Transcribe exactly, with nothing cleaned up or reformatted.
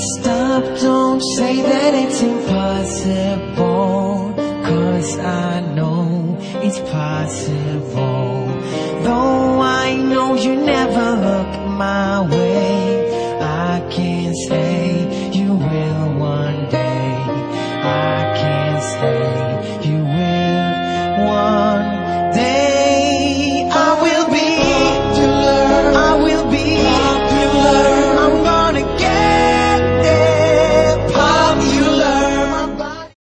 Stop, don't say that it's impossible, 'cause I know it's possible. Though I know you never